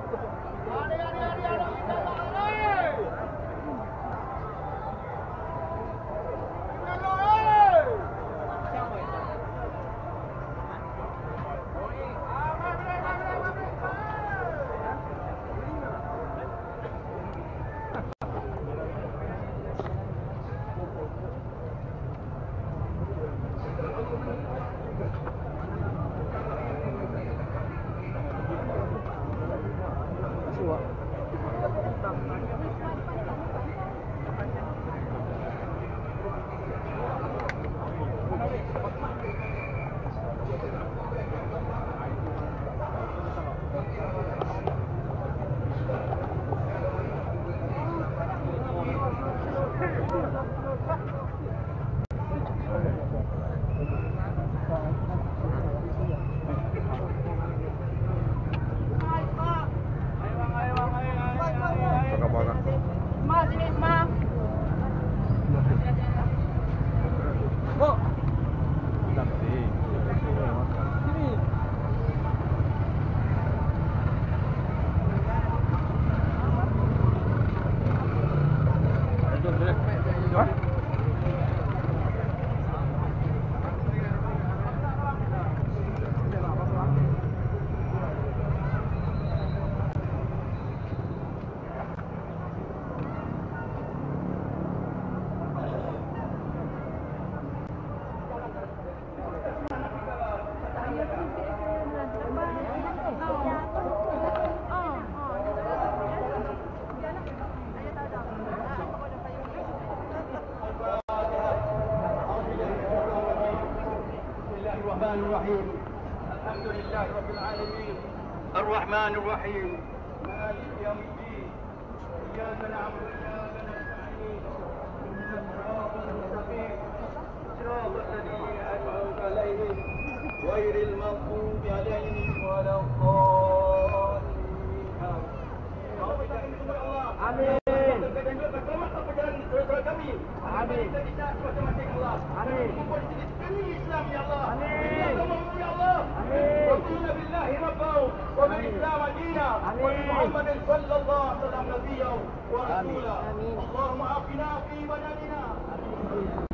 الرحمن الرحيم مالك يوم الدين إياك نعبد وإياك نستعين اهدنا الصراط المستقيم صراط الذين أنعمت عليهم غير المغضوب عليهم ولا الضالين آمين. Amin. Amin. Islam ya Allah. Amin. Ya Allah. Amin. Wa billahi rabbahu wa bil Islam dina wa Muhammad sallallahu alaihi wasallam nabiyyu wa rasulahu. Allahumma afina fi badanina. Amin.